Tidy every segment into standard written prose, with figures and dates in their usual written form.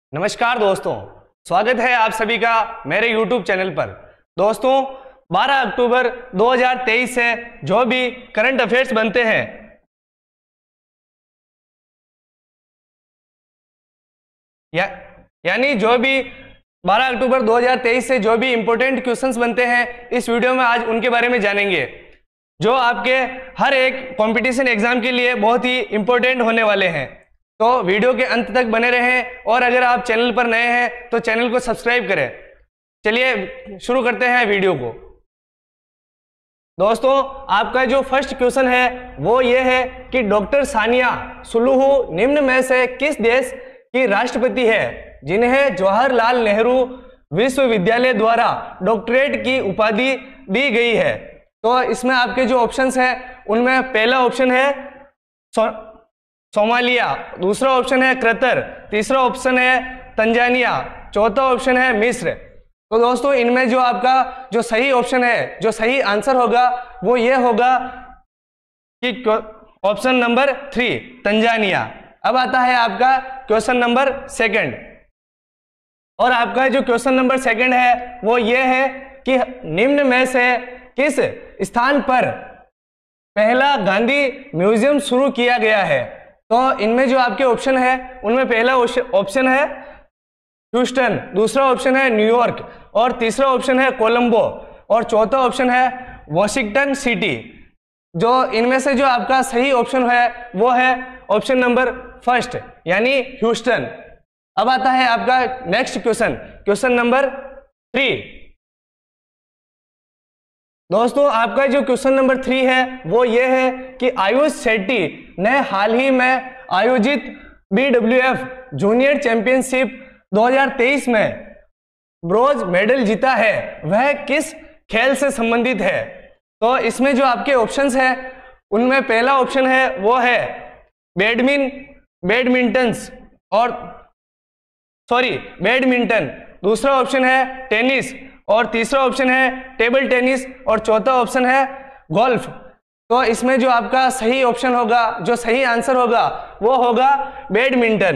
नमस्कार दोस्तों, स्वागत है आप सभी का मेरे YouTube चैनल पर। दोस्तों 12 अक्टूबर 2023 से जो भी करंट अफेयर्स बनते हैं यानी जो भी 12 अक्टूबर 2023 से जो भी इंपॉर्टेंट क्वेश्चंस बनते हैं, इस वीडियो में आज उनके बारे में जानेंगे जो आपके हर एक कंपटीशन एग्जाम के लिए बहुत ही इंपॉर्टेंट होने वाले हैं। तो वीडियो के अंत तक बने रहें और अगर आप चैनल पर नए हैं तो चैनल को सब्सक्राइब करें। चलिए शुरू करते हैं वीडियो को। दोस्तों आपका जो फर्स्ट क्वेश्चन है वो ये है कि डॉक्टर सानिया सुलुहू निम्न में से किस देश की राष्ट्रपति है जिन्हें जवाहरलाल नेहरू विश्वविद्यालय द्वारा डॉक्टरेट की उपाधि दी गई है। तो इसमें आपके जो ऑप्शंस हैं उनमें पहला ऑप्शन है सोमालिया, दूसरा ऑप्शन है कतर, तीसरा ऑप्शन है तंजानिया, चौथा ऑप्शन है मिस्र। तो दोस्तों इनमें जो आपका जो सही ऑप्शन है, जो सही आंसर होगा वो ये होगा कि ऑप्शन नंबर 3 तंजानिया। अब आता है आपका क्वेश्चन नंबर सेकंड, और आपका जो क्वेश्चन नंबर सेकंड है वो ये है कि निम्न में से किस स्थान पर पहला गांधी म्यूजियम शुरू किया गया है। तो इनमें जो आपके ऑप्शन है उनमें पहला ऑप्शन है ह्यूस्टन, दूसरा ऑप्शन है न्यूयॉर्क, और तीसरा ऑप्शन है कोलंबो, और चौथा ऑप्शन है वॉशिंगटन सिटी। जो इनमें से जो आपका सही ऑप्शन है वो है ऑप्शन नंबर फर्स्ट यानी ह्यूस्टन। अब आता है आपका नेक्स्ट क्वेश्चन, क्वेश्चन नंबर 3। दोस्तों आपका जो क्वेश्चन नंबर 3 है वो ये है कि आयुष शेट्टी ने हाल ही में आयोजित BWF जूनियर चैंपियनशिप 2023 में ब्रोंज मेडल जीता है, वह किस खेल से संबंधित है। तो इसमें जो आपके ऑप्शंस हैं उनमें पहला ऑप्शन है वो है बैडमिंटन, दूसरा ऑप्शन है टेनिस, और तीसरा ऑप्शन है टेबल टेनिस, और चौथा ऑप्शन है गोल्फ। तो इसमें जो आपका सही ऑप्शन होगा, जो सही आंसर होगा वो होगा बैडमिंटन।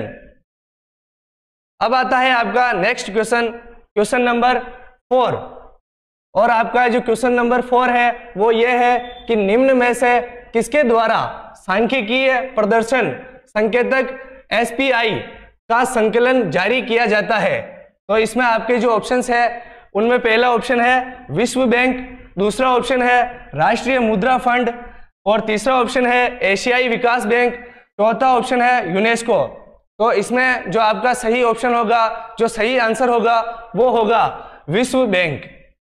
अब आता है आपका नेक्स्ट क्वेश्चन, क्वेश्चन नंबर 4, और आपका जो क्वेश्चन नंबर 4 है वो ये है कि निम्न में से किसके द्वारा सांख्यिकीय प्रदर्शन संकेतक SPI का संकलन जारी किया जाता है। तो इसमें आपके जो ऑप्शंस है उनमें पहला ऑप्शन है विश्व बैंक, दूसरा ऑप्शन है राष्ट्रीय मुद्रा फंड, और तीसरा ऑप्शन है एशियाई विकास बैंक, चौथा ऑप्शन है यूनेस्को। तो इसमें जो आपका सही ऑप्शन होगा, जो सही आंसर होगा वो होगा विश्व बैंक।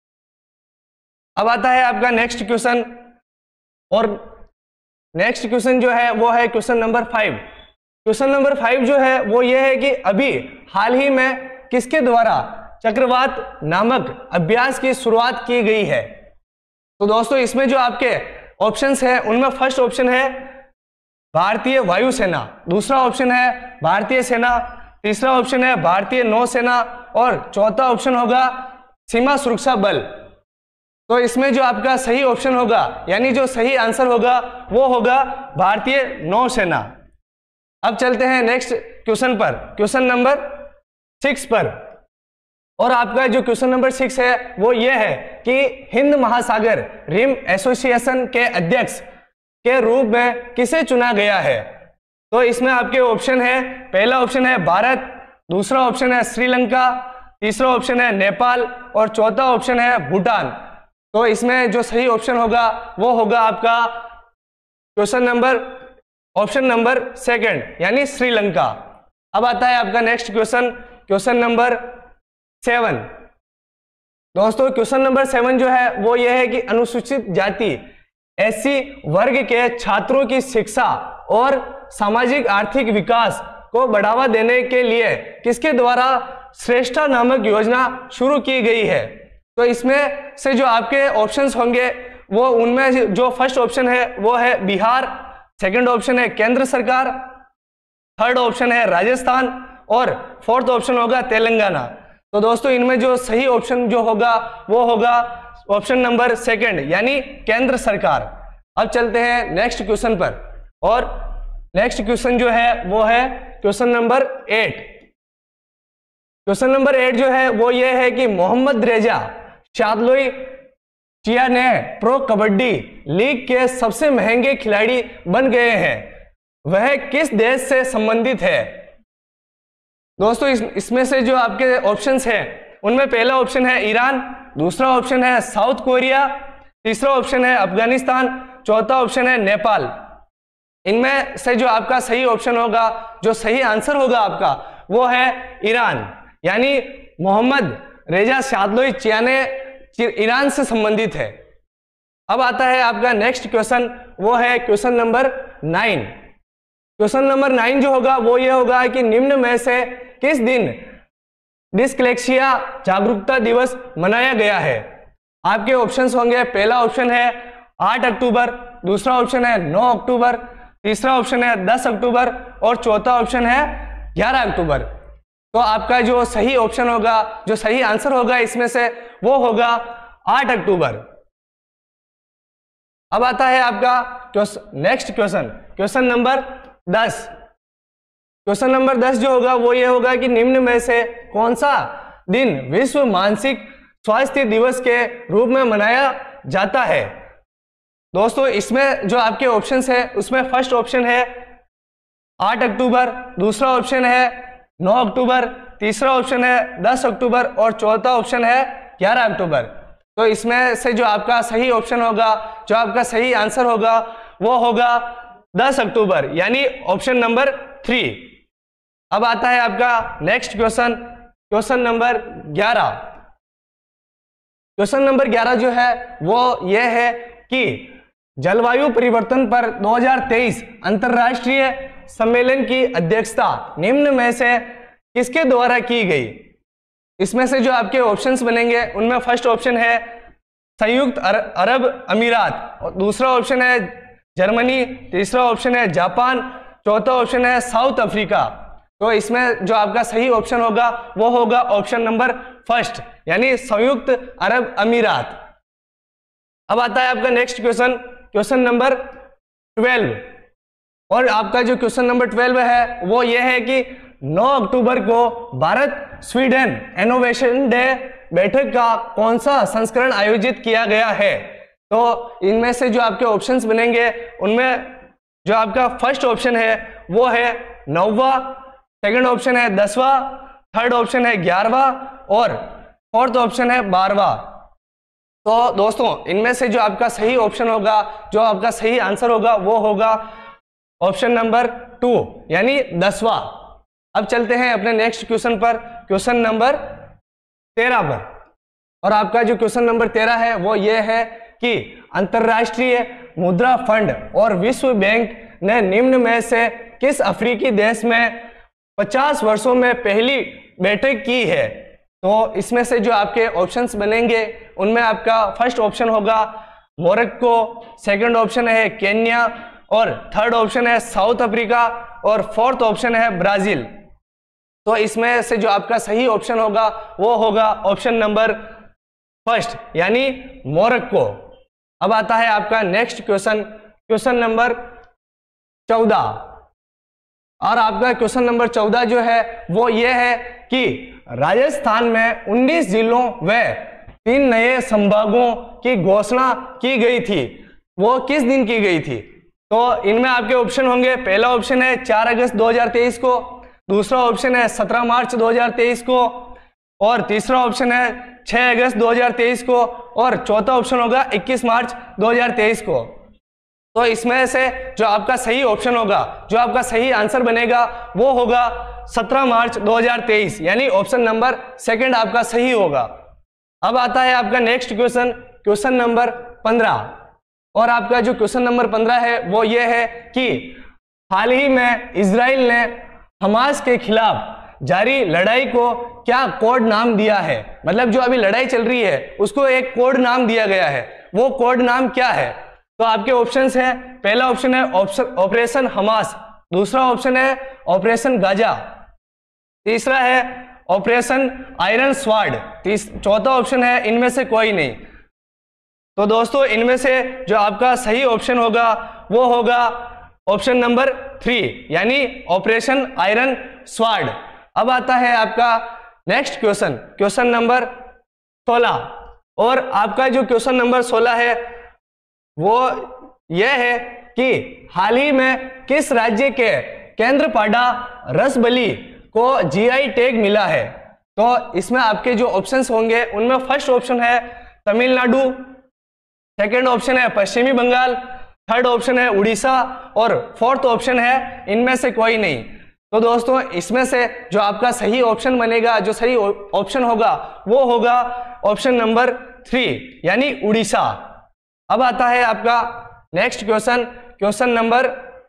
अब आता है आपका नेक्स्ट क्वेश्चन, और नेक्स्ट क्वेश्चन जो है वो है क्वेश्चन नंबर 5। क्वेश्चन नंबर 5 जो है वो ये है कि अभी हाल ही में किसके द्वारा चक्रवात नामक अभ्यास की शुरुआत की गई है। तो दोस्तों इसमें जो आपके ऑप्शंस हैं उनमें फर्स्ट ऑप्शन है भारतीय वायुसेना, दूसरा ऑप्शन है भारतीय सेना, तीसरा ऑप्शन है भारतीय नौसेना, और चौथा ऑप्शन होगा सीमा सुरक्षा बल। तो इसमें जो आपका सही ऑप्शन होगा यानी जो सही आंसर होगा वो होगा भारतीय नौसेना। अब चलते हैं नेक्स्ट क्वेश्चन पर, क्वेश्चन नंबर 6 पर, और आपका जो क्वेश्चन नंबर 6 है वो ये है कि हिंद महासागर रिम एसोसिएशन के अध्यक्ष के रूप में किसे चुना गया है। तो इसमें आपके ऑप्शन है, पहला ऑप्शन है भारत, दूसरा ऑप्शन है श्रीलंका, तीसरा ऑप्शन है नेपाल, और चौथा ऑप्शन है भूटान। तो इसमें जो सही ऑप्शन होगा वो होगा आपका क्वेश्चन नंबर ऑप्शन नंबर 2 यानी श्रीलंका। अब आता है आपका नेक्स्ट क्वेश्चन, क्वेश्चन नंबर 7। दोस्तों क्वेश्चन नंबर 7 जो है वो ये है कि अनुसूचित जाति SC वर्ग के छात्रों की शिक्षा और सामाजिक आर्थिक विकास को बढ़ावा देने के लिए किसके द्वारा श्रेष्ठा नामक योजना शुरू की गई है। तो इसमें से जो आपके ऑप्शंस होंगे वो उनमें जो फर्स्ट ऑप्शन है वो है बिहार, सेकंड ऑप्शन है केंद्र सरकार, थर्ड ऑप्शन है राजस्थान, और फोर्थ ऑप्शन होगा तेलंगाना। तो दोस्तों इनमें जो सही ऑप्शन जो होगा वो होगा ऑप्शन नंबर 2 यानी केंद्र सरकार। अब चलते हैं नेक्स्ट क्वेश्चन पर, और नेक्स्ट क्वेश्चन जो है वो है क्वेश्चन नंबर 8। क्वेश्चन नंबर 8 जो है वो ये है कि मोहम्मद रेजा शादलोई ने प्रो कबड्डी लीग के सबसे महंगे खिलाड़ी बन गए हैं, वह किस देश से संबंधित है? दोस्तों इसमें से जो आपके ऑप्शंस हैं उनमें पहला ऑप्शन है ईरान, दूसरा ऑप्शन है साउथ कोरिया, तीसरा ऑप्शन है अफगानिस्तान, चौथा ऑप्शन है नेपाल। इनमें से जो आपका सही ऑप्शन होगा, जो सही आंसर होगा आपका, वो है ईरान, यानी मोहम्मद रेजा शादलोई चियाने ईरान से संबंधित है। अब आता है आपका नेक्स्ट क्वेश्चन, वो है क्वेश्चन नंबर 9। क्वेश्चन नंबर 9 जो होगा वो ये होगा कि निम्न में से किस दिन डिस्लेक्सिया जागरूकता दिवस मनाया गया है? आपके ऑप्शंस होंगे, पहला ऑप्शन है 8 अक्टूबर, दूसरा ऑप्शन है 9 अक्टूबर, तीसरा ऑप्शन है 10 अक्टूबर और चौथा ऑप्शन है 11 अक्टूबर। तो आपका जो सही ऑप्शन होगा, जो सही आंसर होगा इसमें से, वो होगा 8 अक्टूबर। अब आता है आपका next question, question number 10। Question number 10 जो होगा वो ये होगा कि निम्न में से कौन सा दिन विश्व मानसिक स्वास्थ्य दिवस के रूप में मनाया जाता है? दोस्तों इसमें जो आपके ऑप्शंस है उसमें फर्स्ट ऑप्शन है 8 अक्टूबर, दूसरा ऑप्शन है 9 अक्टूबर, तीसरा ऑप्शन है 10 अक्टूबर और चौथा ऑप्शन है 11 अक्टूबर। तो इसमें से जो आपका सही ऑप्शन होगा, जो आपका सही आंसर होगा, वो होगा 10 अक्टूबर, यानी ऑप्शन नंबर 3। अब आता है आपका next question, question number 11। Question number 11 जो है वो ये है कि जलवायु परिवर्तन पर 2023 अंतरराष्ट्रीय सम्मेलन की अध्यक्षता निम्न में से किसके द्वारा की गई? इसमें से जो आपके ऑप्शंस बनेंगे उनमें फर्स्ट ऑप्शन है संयुक्त अरब अमीरात, दूसरा ऑप्शन है जर्मनी, तीसरा ऑप्शन है जापान, चौथा ऑप्शन है साउथ अफ्रीका। तो इसमें जो आपका सही ऑप्शन होगा वो होगा ऑप्शन नंबर फर्स्ट, यानी संयुक्त अरब अमीरात। अब आता है आपका नेक्स्ट क्वेश्चन, क्वेश्चन नंबर 12। और आपका जो क्वेश्चन नंबर 12 है वो ये है कि 9 अक्टूबर को भारत स्वीडन इनोवेशन डे बैठक का कौन सा संस्करण आयोजित किया गया है? तो इनमें से जो आपके ऑप्शंस बनेंगे उनमें जो आपका फर्स्ट ऑप्शन है वो है 9वां, सेकंड ऑप्शन है 10वां, थर्ड ऑप्शन है 11वां और फोर्थ ऑप्शन है 12वां। तो दोस्तों इनमें से जो आपका सही ऑप्शन होगा, जो आपका सही आंसर होगा, वो होगा ऑप्शन नंबर 2, यानी 10वां। अब चलते हैं अपने नेक्स्ट क्वेश्चन पर, क्वेश्चन नंबर 13 पर। और आपका जो क्वेश्चन नंबर 13 है वो ये है कि अंतरराष्ट्रीय मुद्रा फंड और विश्व बैंक ने निम्न में से किस अफ्रीकी देश में 50 वर्षों में पहली बैठक की है? तो इसमें से जो आपके ऑप्शंस बनेंगे उनमें आपका फर्स्ट ऑप्शन होगा मोरक्को, सेकंड ऑप्शन है केन्या और थर्ड ऑप्शन है साउथ अफ्रीका और फोर्थ ऑप्शन है ब्राजील। तो इसमें से जो आपका सही ऑप्शन होगा वो होगा ऑप्शन नंबर फर्स्ट, यानी मोरक्को। अब आता है आपका नेक्स्ट क्वेश्चन, क्वेश्चन नंबर 14। और आपका क्वेश्चन नंबर 14 जो है वो ये है कि राजस्थान में 19 जिलों व 3 नए संभागों की घोषणा की गई थी, वो किस दिन की गई थी? तो इनमें आपके ऑप्शन होंगे, पहला ऑप्शन है 4 अगस्त 2023 को, दूसरा ऑप्शन है 17 मार्च 2023 को और तीसरा ऑप्शन है 6 अगस्त 2023 को और चौथा ऑप्शन होगा 21 मार्च 2023 को। तो इसमें से जो आपका सही ऑप्शन होगा, जो आपका सही आंसर बनेगा, वो होगा 17 मार्च 2023, यानी ऑप्शन नंबर सेकंड आपका सही होगा। अब आता है आपका नेक्स्ट क्वेश्चन, क्वेश्चन नंबर 15। और आपका जो क्वेश्चन नंबर 15 है वो ये है कि हाल ही में इजराइल ने हमास के खिलाफ जारी लड़ाई को क्या कोड नाम दिया है? मतलब जो अभी लड़ाई चल रही है उसको एक कोड नाम दिया गया है, वो कोड नाम क्या है? तो आपके ऑप्शंस हैं, पहला ऑप्शन है ऑपरेशन हमास, दूसरा ऑप्शन है ऑपरेशन गाजा, तीसरा है ऑपरेशन आयरन स्वार्ड, चौथा ऑप्शन है इनमें से कोई नहीं। तो दोस्तों इनमें से जो आपका सही ऑप्शन होगा वो होगा ऑप्शन नंबर 3, यानी ऑपरेशन आयरन स्वार्ड। अब आता है आपका नेक्स्ट क्वेश्चन, क्वेश्चन नंबर 16। और आपका जो क्वेश्चन नंबर 16 है वो यह है कि हाल ही में किस राज्य के केंद्रपाड़ा रसबली को जीआई टैग मिला है। तो इसमें आपके जो ऑप्शंस होंगे उनमें फर्स्ट ऑप्शन है तमिलनाडु, सेकंड ऑप्शन है पश्चिमी बंगाल, थर्ड ऑप्शन है उड़ीसा और फोर्थ ऑप्शन है इनमें से कोई नहीं। तो दोस्तों इसमें से जो आपका सही ऑप्शन बनेगा, जो सही ऑप्शन होगा वो होगा ऑप्शन नंबर 3 यानी उड़ीसा। अब आता है आपका नेक्स्ट क्वेश्चन, क्वेश्चन नंबर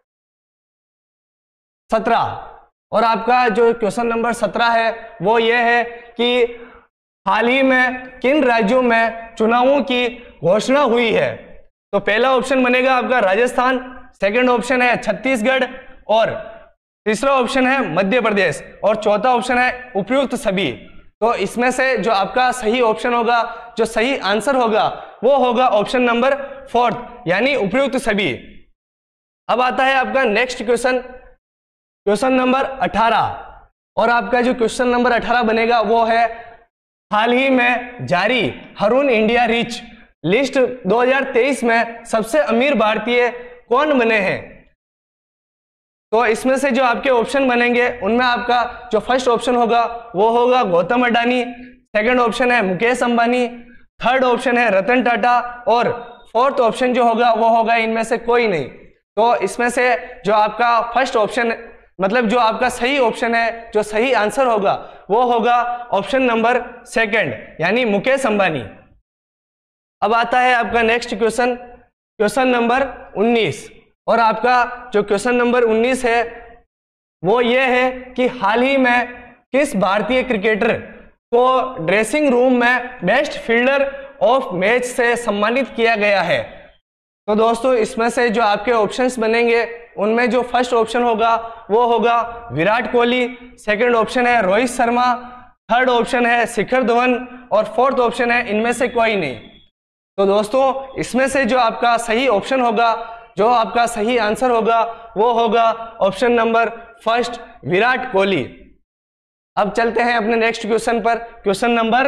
17। और आपका जो क्वेश्चन नंबर 17 है वो ये है कि हाल ही में किन राज्यों में चुनावों की घोषणा हुई है। तो पहला ऑप्शन बनेगा आपका राजस्थान, सेकंड ऑप्शन है छत्तीसगढ़ और तीसरा ऑप्शन है मध्य प्रदेश और चौथा ऑप्शन है उपयुक्त सभी। तो इसमें से जो आपका सही ऑप्शन होगा, जो सही आंसर होगा वो होगा ऑप्शन नंबर 4 यानी उपयुक्त सभी। अब आता है आपका नेक्स्ट क्वेश्चन, क्वेश्चन नंबर 18। और आपका जो क्वेश्चन नंबर 18 बनेगा वो है हाल ही में जारी हरून इंडिया रिच लिस्ट 2023 में सबसे अमीर भारतीय कौन बने हैं। तो इसमें से जो आपके ऑप्शन बनेंगे उनमें आपका जो फर्स्ट ऑप्शन होगा वो होगा गौतम अडानी, सेकंड ऑप्शन है मुकेश अंबानी, थर्ड ऑप्शन है रतन टाटा और फोर्थ ऑप्शन जो होगा वो होगा इनमें से कोई नहीं। तो इसमें से जो आपका फर्स्ट ऑप्शन मतलब जो आपका सही ऑप्शन है, जो सही आंसर होगा वो होगा ऑप्शन नंबर 2 यानी मुकेश अंबानी। अब आता है आपका नेक्स्ट क्वेश्चन, क्वेश्चन नंबर 19। और आपका जो क्वेश्चन नंबर 19 है वो ये है कि हाल ही में किस भारतीय क्रिकेटर को ड्रेसिंग रूम में बेस्ट फील्डर ऑफ मैच से सम्मानित किया गया है। तो दोस्तों इसमें से जो आपके ऑप्शंस बनेंगे उनमें जो फर्स्ट ऑप्शन होगा वो होगा विराट कोहली, सेकंड ऑप्शन है रोहित शर्मा, थर्ड ऑप्शन है शिखर धवन और फोर्थ ऑप्शन है इनमें से कोई नहीं। तो दोस्तों इसमें से जो आपका सही ऑप्शन होगा, जो आपका सही आंसर होगा वो होगा ऑप्शन नंबर 1 विराट कोहली। अब चलते हैं अपने नेक्स्ट क्वेश्चन पर, क्वेश्चन नंबर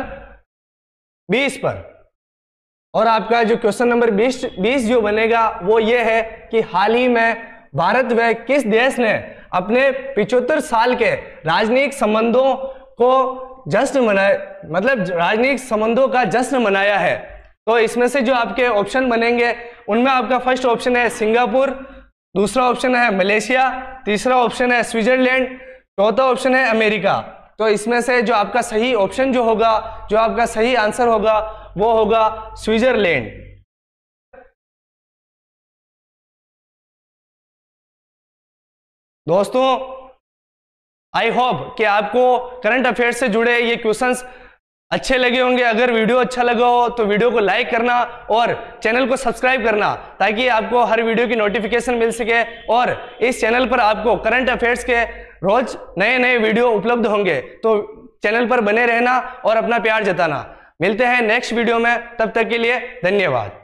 20 पर। और आपका जो क्वेश्चन नंबर 20 जो बनेगा वो ये है कि हाल ही में भारत व किस देश ने अपने 75 साल के राजनयिक संबंधों को जश्न मनाया, मतलब राजनयिक संबंधों का जश्न मनाया है। तो इसमें से जो आपके ऑप्शन बनेंगे उनमें आपका फर्स्ट ऑप्शन है सिंगापुर, दूसरा ऑप्शन है मलेशिया, तीसरा ऑप्शन है स्विट्जरलैंड, चौथा ऑप्शन है अमेरिका। तो इसमें से जो आपका सही ऑप्शन जो होगा, जो आपका सही आंसर होगा वो होगा स्विट्जरलैंड। दोस्तों आई होप कि आपको करंट अफेयर्स से जुड़े ये क्वेश्चंस अच्छे लगे होंगे। अगर वीडियो अच्छा लगा हो तो वीडियो को लाइक करना और चैनल को सब्सक्राइब करना ताकि आपको हर वीडियो की नोटिफिकेशन मिल सके और इस चैनल पर आपको करंट अफेयर्स के रोज नए नए वीडियो उपलब्ध होंगे। तो चैनल पर बने रहना और अपना प्यार जताना। मिलते हैं नेक्स्ट वीडियो में, तब तक के लिए धन्यवाद।